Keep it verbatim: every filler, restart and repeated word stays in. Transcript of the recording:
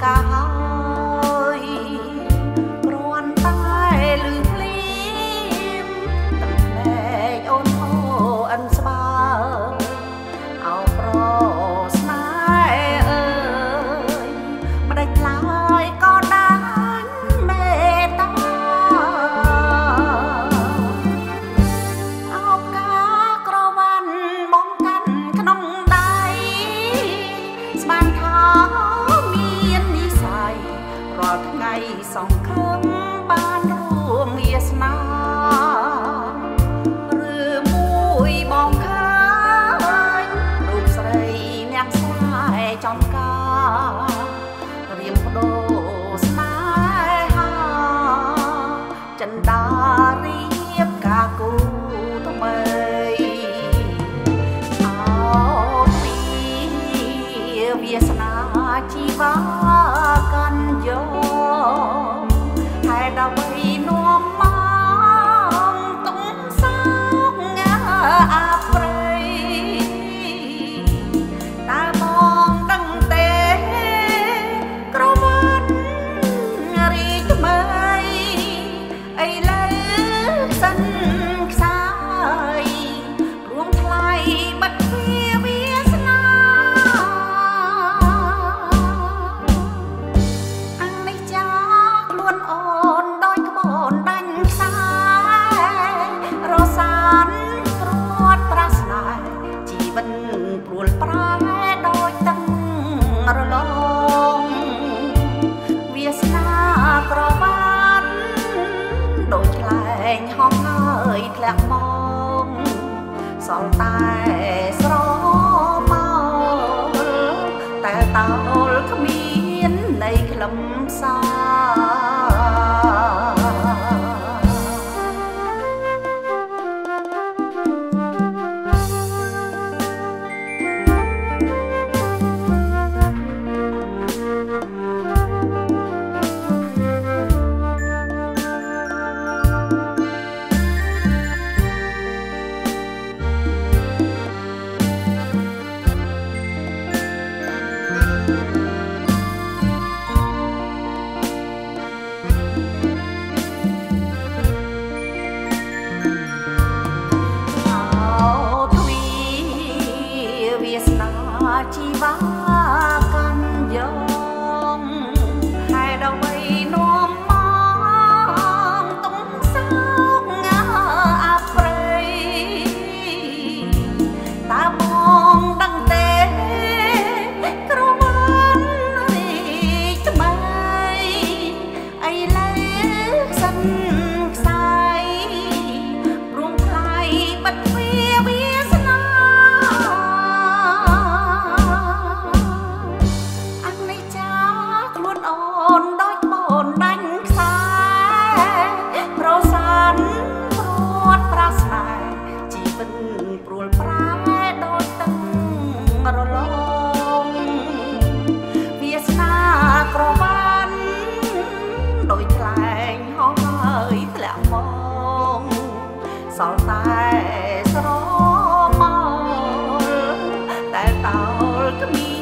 កាហើយគ្រាន់តែលឺភ្លៀមទឹកភ្នែកអូនហូរអិនស្បើអោប្រស្នេហ៍អើយម្ដេចឡើយក៏ដាច់មេត្តាអោផ្កាក្រវ៉ាន់បងកាន់ក្នុងដៃស្មានថាមាននិស័យរាល់ថ្ងៃសង្ឃឹមបានរួមវាសនាឬមួយបងឃើញរូបស្រីអ្នកស្នេហ៍ចំការរៀមបដូរស្នេហាចិន្តារៀបការគូថ្មីអោពីវាសនាជីវាកាន់យកហេតុដើម្បីនាំមកទុំសោកអាប្រៃតើបងដឹងទេក្រវ៉ាត់រីកថ្មីឥឡូវសិនខ្សោយរួមថ្លៃបាត់វាវាសនាអញនេះចាខ្លួនអូនដោយក្បូនដាញ់ខ្សែរសានព្រួតប្រាស្នេហ៍ជីវិតព្រួលប្រែដោយទឹងរលងវាសនាក្រវ៉ាត់ដូចខ្លែងហោះហើយធ្លាក់មកសល់តែស្រមោលតែតោលគ្មាននៃខ្លឹមសារជីវាកាន់យកហេតុដើម្បីនាំមកទុំសោកអាប្រៃតើបងដឹងទេក្រវ៉ាត់រីកថ្មីឥឡូវសិនខ្សែព្រមថ្លៃបាត់វាវាសនាអូនដោយក្បូនដាញ់ខ្សែប្រសានព្រួតប្រាស្នេហ៍ជីវិតព្រួលប្រែដោយទឹងរលងវាសនាក្រវ៉ាត់ដោយខ្លែងហោះហើយធ្លាក់មកសល់តែស្រមោលតែតោលគ្មាន